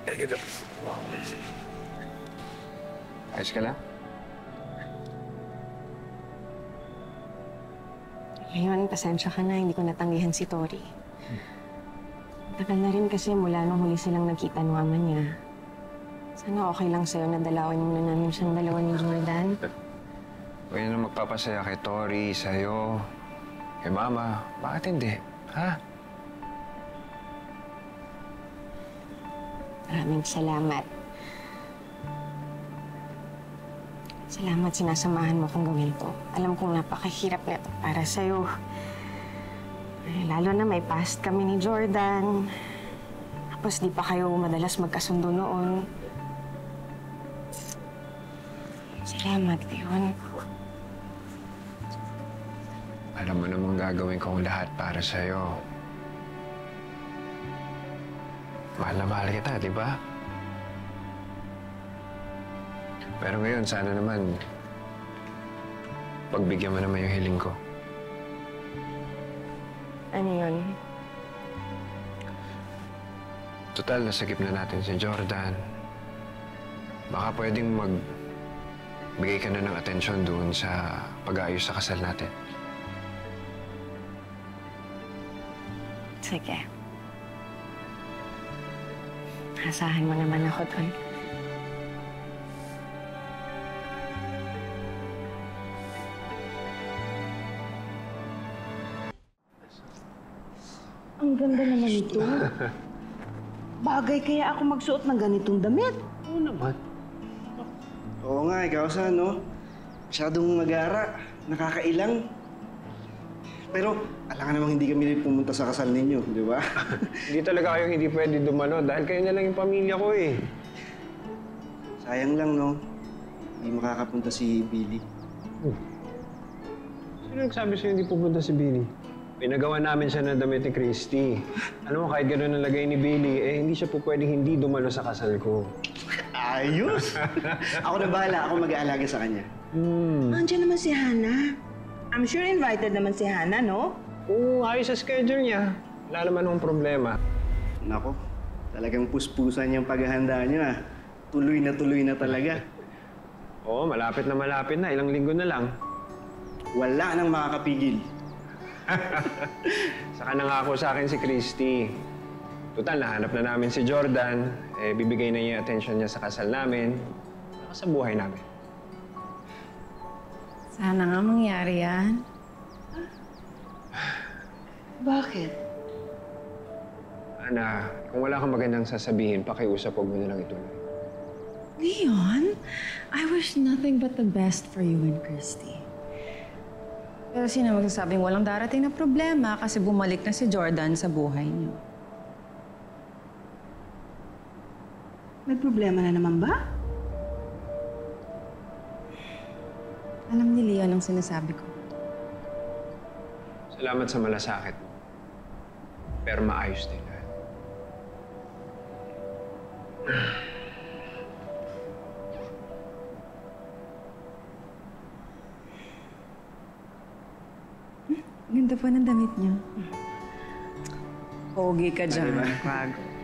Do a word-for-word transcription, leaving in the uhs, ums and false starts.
Ayos ka lang? Ngayon, pasensya ka na. Hindi ko natanggihan si Tori. Tagal na rin kasi mula nung huli silang nagkita ng ama niya. Sana okay lang sa'yo na dalawin muna namin siyang dalawa ni Jordan. Huwag na magpapasaya kay Tori, sa'yo, kay Mama. Bakit hindi? Ha? Maraming salamat. Salamat sinasamahan mo kong gawin to. Alam kong napakahirap na ito para sa'yo. Eh, lalo na may past kami ni Jordan. Tapos di pa kayo madalas magkasundo noon. Salamat, Leon. Alam mo namang gagawin ko ang lahat para sa'yo. Mahal na mahal kita, di ba? Pero ngayon, sana naman, pagbigyan mo naman yung hiling ko. Ano yun? Total, nasagip na natin si Jordan. Baka pwedeng magbigay ka na ng atensyon doon sa pag-aayos sa kasal natin. Sige. Asahan mo naman ako doon. Ang ganda naman ito. Bagay kaya ako magsuot ng ganitong damit. Oo naman. Oo nga, ikaw sa no? Masyadong mag-aara, nakakailang. Pero alangan namang hindi kami pumunta sa kasal ninyo, di ba? Hindi talaga kayo hindi pwede dumalo dahil kayo na lang yung pamilya ko eh. Sayang lang, no? Hindi makakapunta si Billy. Oh. Sino nagsabi sa'yo hindi pupunta si Billy? Pinagawa namin siya ng damit ni Christy. Alam mo, kahit gano'n ang lagay ni Billy, eh hindi siya po pwedeng hindi dumalo sa kasal ko. Ayos! Ako na bahala, ako mag-aalaga sa kanya. Hmm. Andiyan naman si Hannah. I'm sure invited naman si Hannah, no? Oo, ayos sa schedule niya. Wala naman akong problema. Nako, talagang puspusan yung paghahanda niyo, ah. Tuloy na tuloy na talaga. Oo, malapit na malapit na. Ilang linggo na lang. Wala nang makakapigil. Saka nangako sa akin si Christy. Total, nahanap na namin si Jordan. Eh, bibigay na niya yung attention niya sa kasal namin. Saka sa buhay namin. Sana nga mangyari yan. Bakit? Ana, kung wala kang magandang sasabihin, pakiusap, huwag mo na lang ituloy. Leon, I wish nothing but the best for you and Christy. Pero sino magsasabing walang darating na problema kasi bumalik na si Jordan sa buhay niyo? May problema na naman ba? Alam ni Leon ang sinasabi ko. Salamat sa malasakit. Pero maayos din lahat. Ganda pa ng damit niyo. Pogi ka dyan. Diba? Bago.